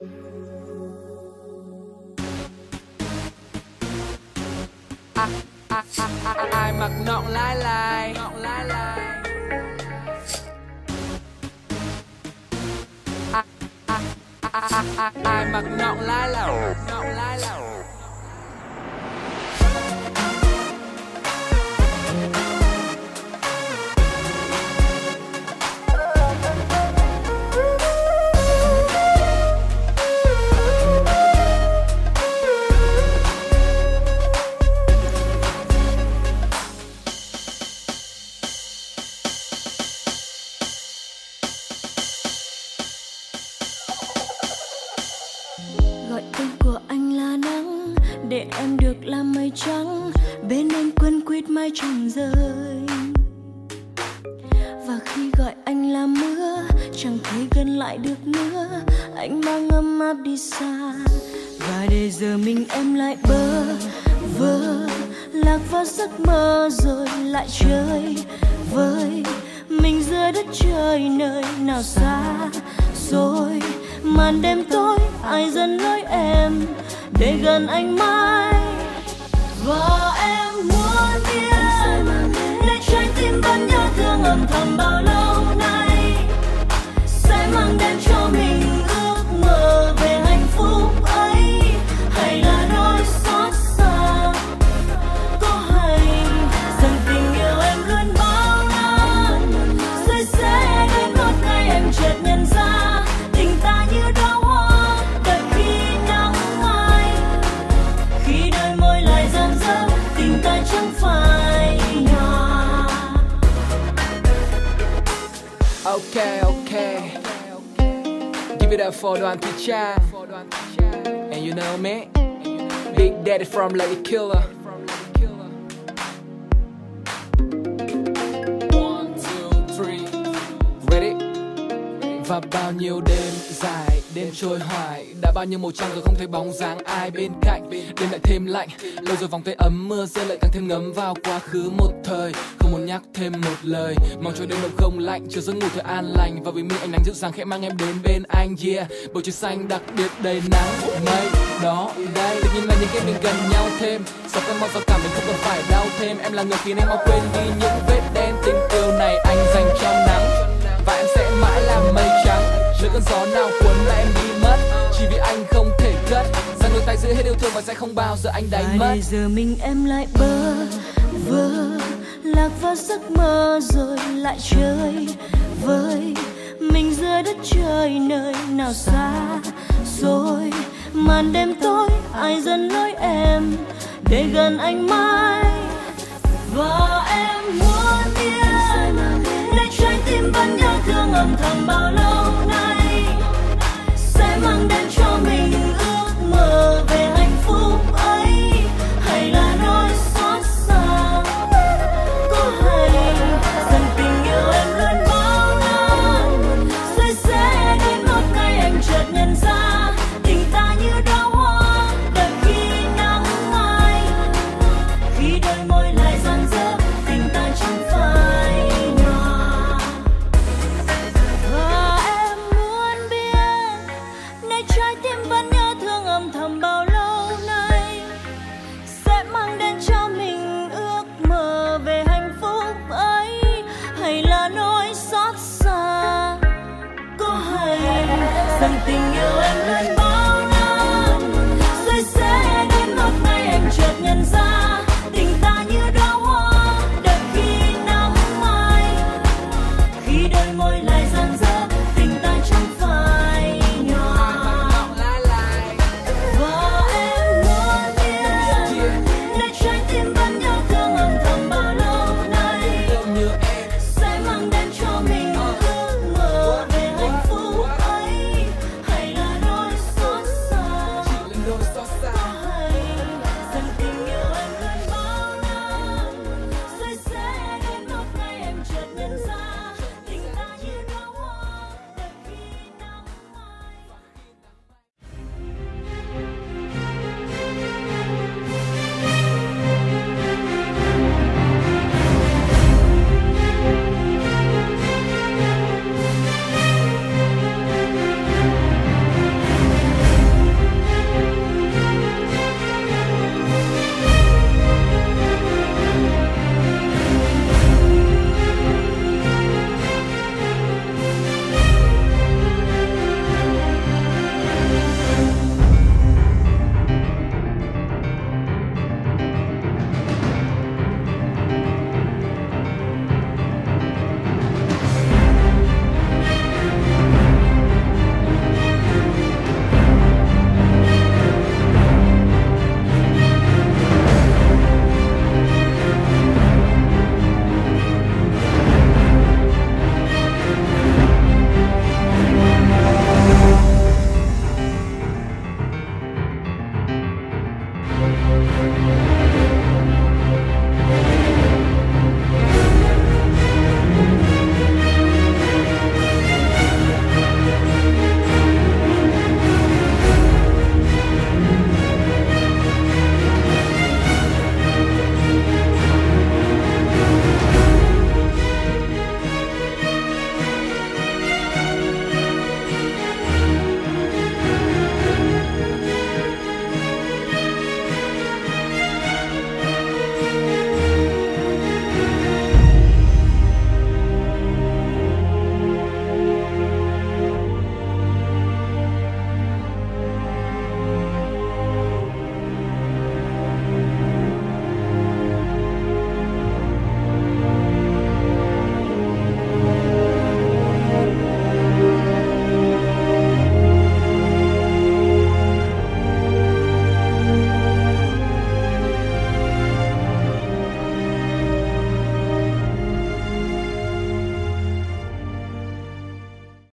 Ai mặc nọng lái lai ai mặc nọng lái lầu Gọi tên của anh là nắng để em được làm mây trắng, bên anh quấn quýt mái trăng rơi. Và khi gọi anh là mưa chẳng thể gần lại được nữa, anh mang ấm áp đi xa. Và để giờ mình em lại bơ vơ lạc vào giấc mơ rồi lại chơi với mình giữa đất trời nơi nào xa rồi. Màn đêm tối ai dẫn lối em để gần anh mãi. Và em muốn biết để trái tim vẫn nhớ thương âm thầm bao lâu nay, sẽ mang đến cho mình ước mơ về hạnh phúc ấy, hay là nỗi xót xa có hay rằng tình yêu em luôn bao la, rồi sẽ đến một ngày em chợt nhận ra tình ta như đóa hoa đợi khi nắng mai. Khi đôi môi lại rạng rỡ tình ta chẳng phải nhòa. Okay, give it up for Đoàn Thị Trang. And you know me, Big Daddy from Lady Killer. 1, 2, 3, ready. Và bao nhiêu đêm dài, đêm trôi hoài, đã bao nhiêu màu trăng rồi không thấy bóng dáng ai bên cạnh. Đêm lại thêm lạnh, lâu rồi vòng tay ấm mưa rơi lại càng thêm ngấm vào quá khứ một thời. Không muốn nhắc thêm một lời, mong cho đêm đông không lạnh, chờ giấc ngủ thật an lành. Và vì mình ánh nắng dịu dàng khẽ mang em đến bên anh. Yeah, bầu trời xanh đặc biệt đầy nắng mây đó đây. Tự nhiên là những cái mình gần nhau thêm, sao cơn mong sao cảm mình không cần phải đau thêm. Em là người khiến em mau quên đi những vết đen, tình yêu này anh dành cho nắng. Và em sẽ mãi là mây trắng, nơi cơn gió nào cuốn là em đi mất, chỉ vì anh không thể cất ra đôi tay giữ hết yêu thương và sẽ không bao giờ anh đánh mất. Và để giờ mình em lại bơ vơ lạc vào giấc mơ rồi lại chơi với mình giữa đất trời nơi nào xa rồi. Màn đêm tối ai dẫn lối em để gần anh mãi. Và em muốn biết để trái tim vẫn nhớ thương âm thầm bao lâu nay, sẽ mang đến cho mình ước mơ về hạnh phúc ấy, hay là nỗi xót xa có hay rằng tình yêu em luôn bao la, rồi sẽ đến một ngày em chợt nhận ra tình ta như đóa hoa đợi khi nắng mai. Khi đôi môi lại rạng rỡ tình ta chẳng phải nhòa. Và em muốn biết nơi trái tim vẫn